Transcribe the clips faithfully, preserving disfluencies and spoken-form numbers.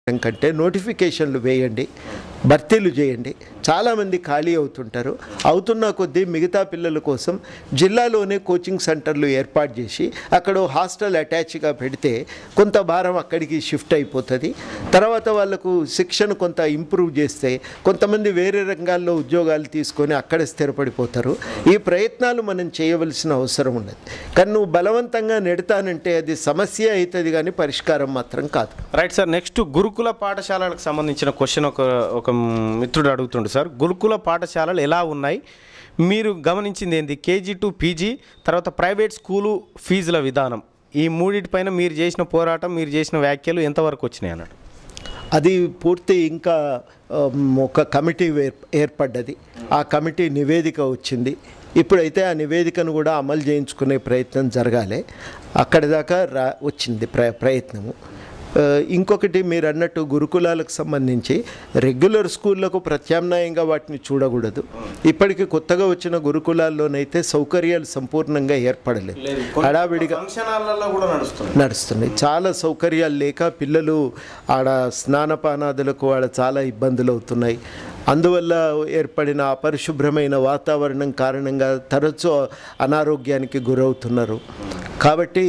కంటే నోటిఫికేషన్లు వేయండి, భర్తీలు చేయండి. చాలామంది ఖాళీ అవుతుంటారు. అవుతున్న కొద్దీ మిగతా పిల్లల కోసం జిల్లాలోనే కోచింగ్ సెంటర్లు ఏర్పాటు చేసి అక్కడ హాస్టల్ అటాచ్గా పెడితే కొంత భారం అక్కడికి షిఫ్ట్ అయిపోతుంది. తర్వాత వాళ్ళకు శిక్షణ కొంత ఇంప్రూవ్ చేస్తే కొంతమంది వేరే రంగాల్లో ఉద్యోగాలు తీసుకొని అక్కడ స్థిరపడిపోతారు. ఈ ప్రయత్నాలు మనం చేయవలసిన అవసరం ఉన్నది. కానీ నువ్వు బలవంతంగా నెడతానంటే అది సమస్య అవుతుంది, కానీ పరిష్కారం మాత్రం కాదు. Right sir. నెక్స్ట్ గురుకుల పాఠశాలలకు సంబంధించిన క్వశ్చన్ ఒక ఒక మిత్రుడు అడుగుతుండు సార్. గురుకుల పాఠశాలలు ఎలా ఉన్నాయి, మీరు గమనించింది ఏంది? కేజీ టు పీజీ, తర్వాత ప్రైవేట్ స్కూలు ఫీజుల విధానం, ఈ మూడింటిపైన మీరు చేసిన పోరాటం, మీరు చేసిన వ్యాఖ్యలు ఎంతవరకు వచ్చినాయి అన్నాడు. అది పూర్తి ఇంకా ఒక కమిటీ ఏర్పడ్డది. ఆ కమిటీ నివేదిక వచ్చింది. ఇప్పుడైతే ఆ నివేదికను కూడా అమలు చేయించుకునే ప్రయత్నం జరగాలి. అక్కడి దాకా రా వచ్చింది ప్ర ప్రయత్నము. ఇంకొకటి మీరు అన్నట్టు గురుకులాలకు సంబంధించి రెగ్యులర్ స్కూళ్ళకు ప్రత్యామ్నాయంగా వాటిని చూడకూడదు. ఇప్పటికీ కొత్తగా వచ్చిన గురుకులాల్లోనైతే సౌకర్యాలు సంపూర్ణంగా ఏర్పడలేదు. హడావిడిగా నడుస్తున్నాయి. చాలా సౌకర్యాలు లేక పిల్లలు ఆడ స్నానపానాదులకు ఆడ చాలా ఇబ్బందులు అవుతున్నాయి. అందువల్ల ఏర్పడిన అపరిశుభ్రమైన వాతావరణం కారణంగా తరచూ అనారోగ్యానికి గురవుతున్నారు. కాబట్టి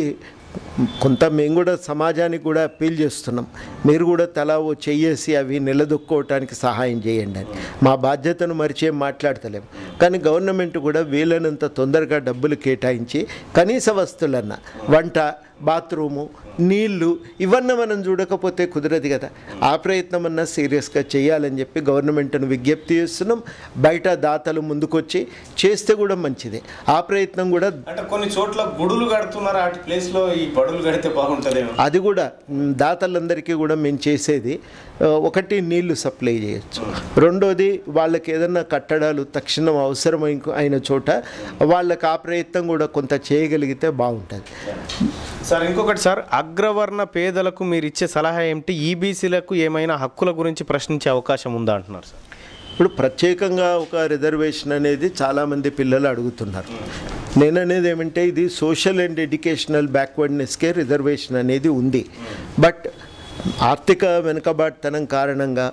కొంత మేము కూడా సమాజానికి కూడా అప్పీల్ చేస్తున్నాం, మీరు కూడా తలా ఓ చెయ్యేసి అవి నిలదొక్కోవటానికి సహాయం చేయండి అని. మా బాధ్యతను మరిచేం మాట్లాడతలేము, కానీ గవర్నమెంట్ కూడా వీలైనంత తొందరగా డబ్బులు కేటాయించి కనీస వస్తువులన్నా, వంట, బాత్రూము, నీళ్లు, ఇవన్నీ మనం చూడకపోతే కుదరదు కదా. ఆ ప్రయత్నం అన్నా సీరియస్గా చేయాలని చెప్పి గవర్నమెంట్ను విజ్ఞప్తి చేస్తున్నాం. బయట దాతలు ముందుకొచ్చి చేస్తే కూడా మంచిదే. ఆ ప్రయత్నం కూడా అంటే కొన్ని చోట్ల గుడులు కడుతున్నారు, ఆ ప్లేస్లో ఈ బడులు కడితే బాగుంటుంది. అది కూడా దాతలందరికీ కూడా మేము చేసేది ఒకటి, నీళ్లు సప్లై చేయొచ్చు. రెండోది, వాళ్ళకి ఏదన్నా కట్టడాలు తక్షణం అవసరం అయిన చోట వాళ్ళకి ఆ ప్రయత్నం కూడా కొంత చేయగలిగితే బాగుంటుంది సార్. ఇంకొకటి సార్, అగ్రవర్ణ పేదలకు మీరు ఇచ్చే సలహా ఏమిటి? ఈబీసీలకు ఏమైనా హక్కుల గురించి ప్రశ్నించే అవకాశం ఉందా అంటున్నారు సార్. ఇప్పుడు ప్రత్యేకంగా ఒక రిజర్వేషన్ అనేది చాలామంది పిల్లలు అడుగుతున్నారు. నేను అనేది ఏమంటే, ఇది సోషల్ అండ్ ఎడ్యుకేషనల్ బ్యాక్వర్డ్నెస్కే రిజర్వేషన్ అనేది ఉంది. బట్ ఆర్థిక వెనుకబాటుతనం కారణంగా,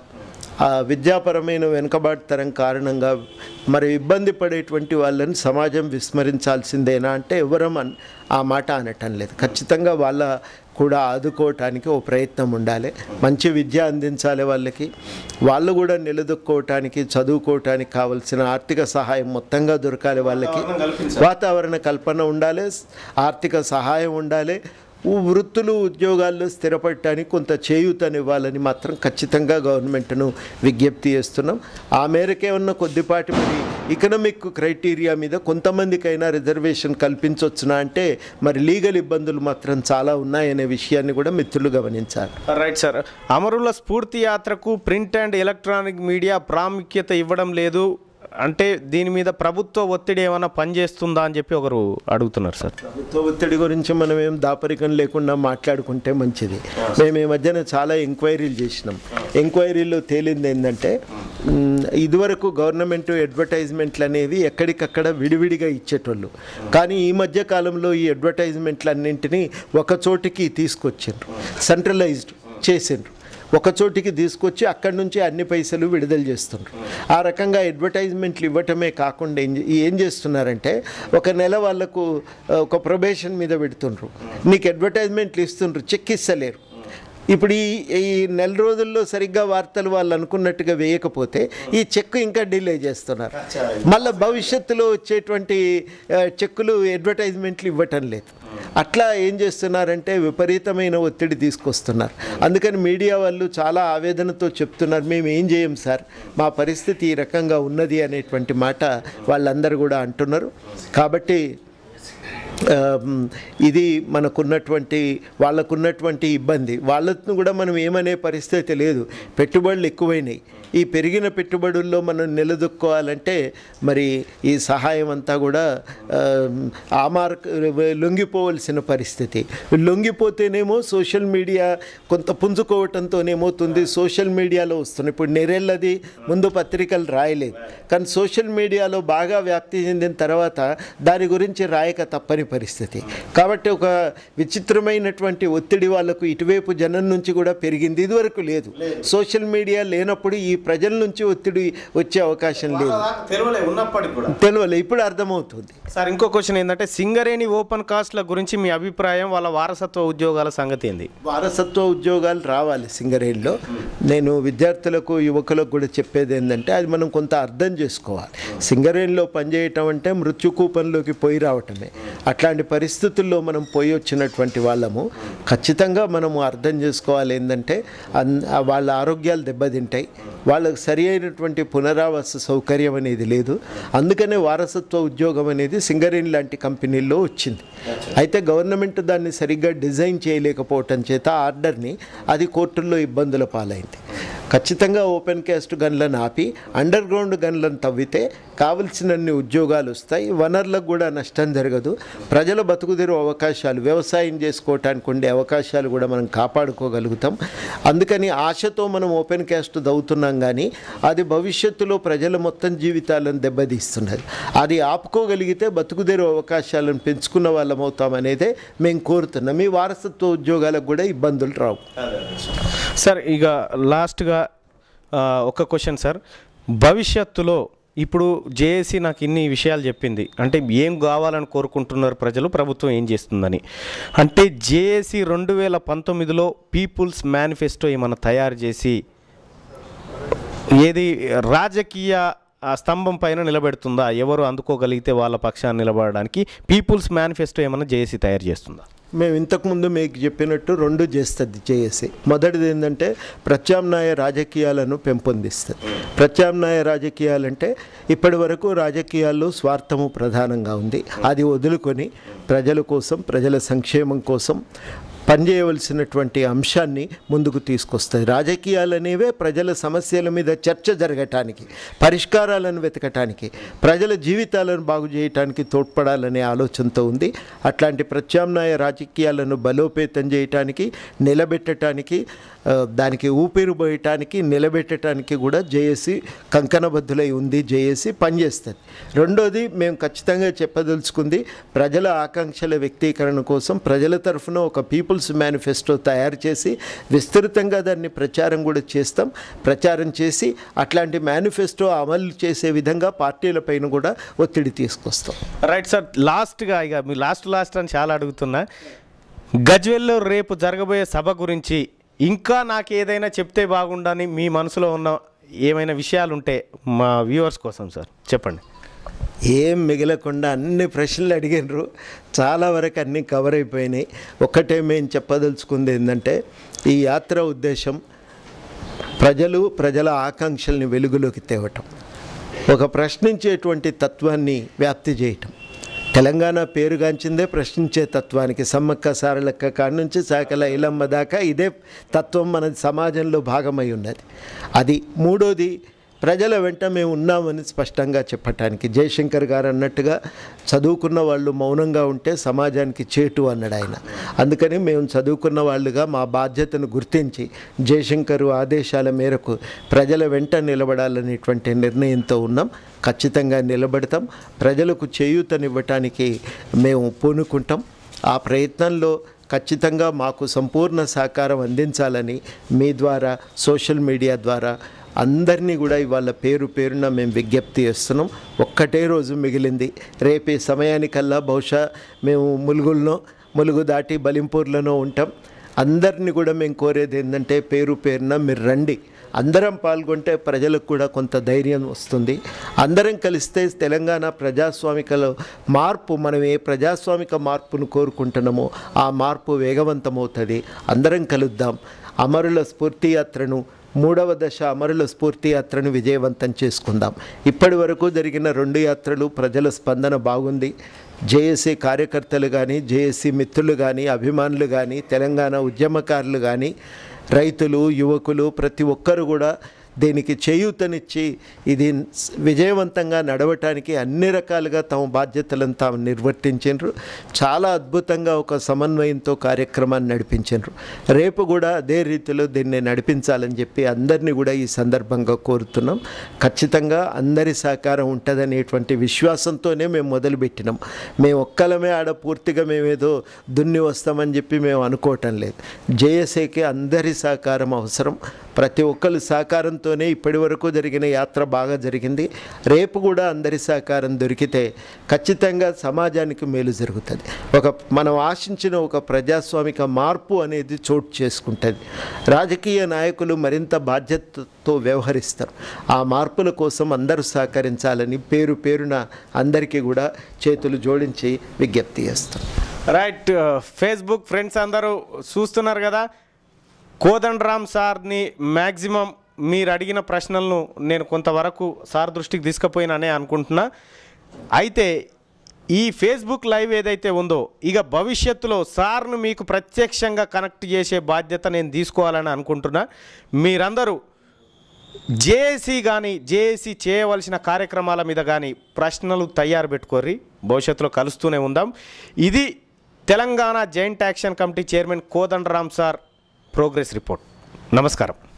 విద్యాపరమైన వెనుకబాటుతనం కారణంగా మరి ఇబ్బంది పడేటువంటి వాళ్ళని సమాజం విస్మరించాల్సిందేనా అంటే ఎవరం ఆ మాట అనటం లేదు. ఖచ్చితంగా వాళ్ళ కూడా ఆదుకోవటానికి ఓ ప్రయత్నం ఉండాలి. మంచి విద్య అందించాలి వాళ్ళకి. వాళ్ళు కూడా నిలదొక్కోవటానికి, చదువుకోవటానికి కావాల్సిన ఆర్థిక సహాయం మొత్తంగా దొరకాలి. వాళ్ళకి వాతావరణ కల్పన ఉండాలి, ఆర్థిక సహాయం ఉండాలి. వృత్తులు, ఉద్యోగాల్లో స్థిరపడటానికి కొంత చేయూతనివ్వాలని మాత్రం ఖచ్చితంగా గవర్నమెంట్ను విజ్ఞప్తి చేస్తున్నాం. ఆ మేరకే ఉన్న కొద్దిపాటి మరి ఎకనామిక్ క్రైటీరియా మీద కొంతమందికైనా రిజర్వేషన్ కల్పించవచ్చునా అంటే మరి లీగల్ ఇబ్బందులు మాత్రం చాలా ఉన్నాయనే విషయాన్ని కూడా మిత్రులు గమనించాలి. Right sir. అమరుల స్ఫూర్తి యాత్రకు ప్రింట్ అండ్ ఎలక్ట్రానిక్ మీడియా ప్రాముఖ్యత ఇవ్వడం లేదు అంటే దీని మీద ప్రభుత్వ ఒత్తిడి ఏమైనా పనిచేస్తుందా అని చెప్పి ఒకరు అడుగుతున్నారు సార్. ప్రభుత్వ ఒత్తిడి గురించి మనం ఏం దాపరికం లేకుండా మాట్లాడుకుంటే మంచిది. మేము ఈ మధ్యన చాలా ఎంక్వైరీలు చేసినాం. ఎంక్వైరీలో తేలింది ఏంటంటే, ఇదివరకు గవర్నమెంట్ అడ్వర్టైజ్మెంట్లు అనేవి ఎక్కడికక్కడ విడివిడిగా ఇచ్చేటోళ్ళు. కానీ ఈ మధ్య కాలంలో ఈ అడ్వర్టైజ్మెంట్లు అన్నింటినీ ఒక చోటికి తీసుకొచ్చిండ్రు, సెంట్రలైజ్డ్ చేసిండ్రు. ఒక చోటికి తీసుకొచ్చి అక్కడి నుంచి అన్ని పైసలు విడుదల చేస్తుండ్రు. ఆ రకంగా అడ్వర్టైజ్మెంట్లు ఇవ్వటమే కాకుండా ఏం ఏం చేస్తున్నారంటే, ఒక నెల వాళ్ళకు ఒక ప్రొబేషన్ మీద పెడుతుండ్రు, నీకు అడ్వర్టైజ్మెంట్లు ఇస్తుండ్రు, చెక్ ఇస్తలేరు. ఇప్పుడు ఈ ఈ నెల రోజుల్లో సరిగ్గా వార్తలు వాళ్ళు అనుకున్నట్టుగా వేయకపోతే ఈ చెక్ ఇంకా డిలే చేస్తున్నారు. మళ్ళీ భవిష్యత్తులో వచ్చేటువంటి చెక్కులు అడ్వర్టైజ్మెంట్లు ఇవ్వటం లేదు. అట్లా ఏం చేస్తున్నారంటే విపరీతమైన ఒత్తిడి తీసుకొస్తున్నారు. అందుకని మీడియా వాళ్ళు చాలా ఆవేదనతో చెప్తున్నారు, మేము ఏం చేయం సార్, మా పరిస్థితి ఈ రకంగా ఉన్నది అనేటువంటి మాట వాళ్ళందరూ కూడా అంటున్నారు. కాబట్టి ఇది మనకున్నటువంటి వాళ్ళకున్నటువంటి ఇబ్బంది. వాళ్ళను కూడా మనం ఏమనే పరిస్థితి లేదు. పెట్టుబడులు ఎక్కువైనాయి. ఈ పెరిగిన పెట్టుబడుల్లో మనం నిలదొక్కోవాలంటే మరి ఈ సహాయం అంతా కూడా ఆ మార్క్ లొంగిపోవలసిన పరిస్థితి. లొంగిపోతేనేమో సోషల్ మీడియా కొంత పుంజుకోవటంతో ఏమవుతుంది, సోషల్ మీడియాలో వస్తుంది. ఇప్పుడు నెరెళ్ళది ముందు పత్రికలు రాయలేదు, కానీ సోషల్ మీడియాలో బాగా వ్యాప్తి చెందిన తర్వాత దాని గురించి రాయక తప్పని పరిస్థితి. కాబట్టి ఒక విచిత్రమైనటువంటి ఒత్తిడి వాళ్ళకు ఇటువైపు జనం నుంచి కూడా పెరిగింది. ఇదివరకు లేదు, సోషల్ మీడియా లేనప్పుడు ఈ ప్రజల నుంచి ఒత్తిడి వచ్చే అవకాశం లేదు, తెలియలే. ఇప్పుడు అర్థమవుతుంది. సార్ ఇంకో క్వశ్చన్ ఏంటంటే, సింగరేణి ఓపెన్ కాస్ట్ల గురించి మీ అభిప్రాయం, వాళ్ళ వారసత్వ ఉద్యోగాల సంగతి ఏంది? వారసత్వ ఉద్యోగాలు రావాలి సింగరేణిలో. నేను విద్యార్థులకు యువకులకు కూడా చెప్పేది ఏంటంటే, అది మనం కొంత అర్థం చేసుకోవాలి. సింగరేణిలో పనిచేయటం అంటే మృత్యుకూపంలోకి పోయి రావటమే. అట్లాంటి పరిస్థితుల్లో మనం పోయి వచ్చినటువంటి వాళ్ళము ఖచ్చితంగా మనము అర్థం చేసుకోవాలి ఏంటంటే, వాళ్ళ ఆరోగ్యాలు దెబ్బతింటాయి, వాళ్ళకు సరి అయినటువంటి పునరావాస సౌకర్యం అనేది లేదు. అందుకనే వారసత్వ ఉద్యోగం అనేది సింగరేణి లాంటి కంపెనీల్లో వచ్చింది. అయితే గవర్నమెంట్ దాన్ని సరిగ్గా డిజైన్ చేయలేకపోవటం చేత ఆర్డర్ని అది కోర్టుల్లో ఇబ్బందుల పాలైంది. ఖచ్చితంగా ఓపెన్ కాస్ట్ గన్లను ఆపి అండర్ గ్రౌండ్ గన్లను తవ్వితే కావలసినన్ని ఉద్యోగాలు వస్తాయి, వనరులకు కూడా నష్టం జరగదు, ప్రజల బతుకుదెరువు అవకాశాలు, వ్యవసాయం చేసుకోవటానికి ఉండే అవకాశాలు కూడా మనం కాపాడుకోగలుగుతాం. అందుకని ఆశతో మనం ఓపెన్ కాస్ట్ దవ్వుతున్నాం, కానీ అది భవిష్యత్తులో ప్రజల మొత్తం జీవితాలను దెబ్బతీస్తున్నది. అది ఆపుకోగలిగితే బతుకుదెరువు అవకాశాలను పెంచుకున్న వాళ్ళం అవుతామనేదే మేము కోరుతున్నాం. మీ వారసత్వ ఉద్యోగాలకు కూడా ఇబ్బందులు రావు. సార్ ఇక లాస్ట్గా ఒక క్వశ్చన్ సార్, భవిష్యత్తులో ఇప్పుడు జేఏసీ నాకు ఇన్ని విషయాలు చెప్పింది, అంటే ఏం కావాలని కోరుకుంటున్నారు ప్రజలు, ప్రభుత్వం ఏం చేస్తుందని. అంటే జేఏసీ రెండు వేల పంతొమ్మిదిలో పీపుల్స్ మేనిఫెస్టో ఏమైనా తయారు చేసి ఏది రాజకీయ స్తంభం పైన నిలబెడుతుందా? ఎవరు అందుకోగలిగితే వాళ్ళ పక్షాన్ని నిలబడడానికి పీపుల్స్ మేనిఫెస్టో ఏమైనా జేఏసీ తయారు చేస్తుందా? మేము ఇంతకుముందు మీకు చెప్పినట్టు రెండు చేస్తుంది జేఏసీ. మొదటిది ఏంటంటే ప్రత్యామ్నాయ రాజకీయాలను పెంపొందిస్తుంది. ప్రత్యామ్నాయ రాజకీయాలంటే ఇప్పటి వరకు రాజకీయాల్లో స్వార్థము ప్రధానంగా ఉంది, అది వదులుకొని ప్రజల కోసం, ప్రజల సంక్షేమం కోసం పనిచేయవలసినటువంటి అంశాన్ని ముందుకు తీసుకొస్తాయి. రాజకీయాలు అనేవే ప్రజల సమస్యల మీద చర్చ జరగటానికి, పరిష్కారాలను వెతకటానికి, ప్రజల జీవితాలను బాగు చేయటానికి తోడ్పడాలనే ఆలోచనతో ఉంది. అట్లాంటి ప్రత్యామ్నాయ రాజకీయాలను బలోపేతం చేయటానికి, నిలబెట్టడానికి, దానికి ఊపిరి పోయటానికి, నిలబెట్టడానికి కూడా జేఏసీ కంకణబద్ధులై ఉంది. జేఏసీ పనిచేస్తుంది. రెండోది మేము ఖచ్చితంగా చెప్పదలుచుకుంది, ప్రజల ఆకాంక్షల వ్యక్తీకరణ కోసం ప్రజల తరఫున ఒక పీపుల్స్ మేనిఫెస్టో తయారు చేసి విస్తృతంగా దాన్ని ప్రచారం కూడా చేస్తాం. ప్రచారం చేసి అట్లాంటి మేనిఫెస్టో అమలు చేసే విధంగా పార్టీలపైన కూడా ఒత్తిడి తీసుకొస్తాం. రైట్ సార్, లాస్ట్గా ఇక మీ లాస్ట్ లాస్ట్ అని చాలా అడుగుతున్నా, గజ్వేల్లో రేపు జరగబోయే సభ గురించి ఇంకా నాకు ఏదైనా చెప్తే బాగుండని మీ మనసులో ఉన్న ఏమైనా విషయాలు ఉంటే మా వ్యూవర్స్ కోసం సార్ చెప్పండి. ఏం మిగలకుండా అన్ని ప్రశ్నలు అడిగినారు, చాలా వరకు అన్నీ కవర్ అయిపోయినాయి. ఒక్కటే మేము చెప్పదలుచుకుంది ఏంటంటే, ఈ యాత్ర ఉద్దేశం ప్రజలు, ప్రజల ఆకాంక్షల్ని వెలుగులోకి తేవటం, ఒక ప్రశ్నించేటువంటి తత్వాన్ని వ్యాప్తి చేయటం. తెలంగాణ పేరుగాంచిందే ప్రశ్నించే తత్వానికి. సమ్మక్క సారలక్క కాడి నుంచి సాకల ఇలమ్మ దాకా ఇదే తత్వం మన సమాజంలో భాగమై ఉన్నది. అది మూడోది, ప్రజల వెంట మేము ఉన్నామని స్పష్టంగా చెప్పటానికి. జయశంకర్ గారు అన్నట్టుగా చదువుకున్న వాళ్ళు మౌనంగా ఉంటే సమాజానికి చేటు అన్నాడు ఆయన. అందుకని మేము చదువుకున్న వాళ్ళుగా మా బాధ్యతను గుర్తించి జయశంకర్ ఆదేశాల మేరకు ప్రజల వెంట నిలబడాలనేటువంటి నిర్ణయంతో ఉన్నాం. ఖచ్చితంగా నిలబడతాం. ప్రజలకు చేయూతనివ్వటానికి మేము పూనుకుంటాం. ఆ ప్రయత్నంలో ఖచ్చితంగా మాకు సంపూర్ణ సహకారం అందించాలని మీ ద్వారా, సోషల్ మీడియా ద్వారా అందరినీ కూడా ఇవాళ పేరు పేరున మేము విజ్ఞప్తి చేస్తున్నాం. ఒక్కటే రోజు మిగిలింది. రేపే సమయానికల్లా బహుశా మేము ములుగుల్లో, ములుగు దాటి బలింపూర్లోనో ఉంటాం. అందరినీ కూడా మేము కోరేది ఏంటంటే, పేరు పేరున మీరు రండి, అందరం పాల్గొంటే ప్రజలకు కూడా కొంత ధైర్యం వస్తుంది. అందరం కలిస్తే తెలంగాణ ప్రజాస్వామికలో మార్పు, మనం ఏ ప్రజాస్వామిక మార్పును కోరుకుంటున్నామో ఆ మార్పు వేగవంతమవుతుంది. అందరం కలుద్దాం. అమరుల స్ఫూర్తి యాత్రను, మూడవ దశ అమరుల స్ఫూర్తి యాత్రను విజయవంతం చేసుకుందాం. ఇప్పటి వరకు జరిగిన రెండు యాత్రలు ప్రజల స్పందన బాగుంది. జేఏసీ కార్యకర్తలు కానీ, జేఏసీ మిత్రులు కానీ, అభిమానులు కానీ, తెలంగాణ ఉద్యమకారులు కానీ, రైతులు, యువకులు ప్రతి ఒక్కరు కూడా దీనికి చేయూతనిచ్చి ఇది విజయవంతంగా నడవటానికి అన్ని రకాలుగా తమ బాధ్యతలను తాము నిర్వర్తించారు. చాలా అద్భుతంగా ఒక సమన్వయంతో కార్యక్రమాన్ని నడిపించారు. రేపు కూడా అదే రీతిలో దీన్ని నడిపించాలని చెప్పి అందరినీ కూడా ఈ సందర్భంగా కోరుతున్నాం. ఖచ్చితంగా అందరి సహకారం ఉంటుందనేటువంటి విశ్వాసంతోనే మేము మొదలుపెట్టినాం. మేము ఒక్కలమే ఆడ పూర్తిగా మేమేదో దున్ని వస్తామని చెప్పి మేము అనుకోవటం లేదు. జేఎస్ఏకి అందరి సహకారం అవసరం. ప్రతి ఒక్కరి సహకారంతోనే ఇప్పటి వరకు జరిగిన యాత్ర బాగా జరిగింది. రేపు కూడా అందరి సహకారం దొరికితే ఖచ్చితంగా సమాజానికి మేలు జరుగుతుంది. ఒక మనం ఆశించిన ఒక ప్రజాస్వామిక మార్పు అనేది చోటు చేసుకుంటుంది. రాజకీయ నాయకులు మరింత బాధ్యతతో వ్యవహరిస్తారు. ఆ మార్పుల కోసం అందరూ సహకరించాలని పేరు పేరున అందరికీ కూడా చేతులు జోడించి విజ్ఞప్తి చేస్తాం. రైట్, ఫేస్బుక్ ఫ్రెండ్స్ అందరూ చూస్తున్నారు కదా, కోదండరామ్ సార్ని మ్యాక్సిమం మీరు అడిగిన ప్రశ్నలను నేను కొంతవరకు సార్ దృష్టికి తీసుకుపోయిననే అనుకుంటున్నా. అయితే ఈ ఫేస్బుక్ లైవ్ ఏదైతే ఉందో ఇక భవిష్యత్తులో సార్ను మీకు ప్రత్యక్షంగా కనెక్ట్ చేసే బాధ్యత నేను తీసుకోవాలని అనుకుంటున్నా. మీరందరూ జేఏసీ కానీ జేఏసీ చేయవలసిన కార్యక్రమాల మీద కానీ ప్రశ్నలు తయారు పెట్టుకోర్రి. భవిష్యత్తులో కలుస్తూనే ఉందాం. ఇది Telangana joint action committee chairman Kodandaram sir progress report. నమస్కారం.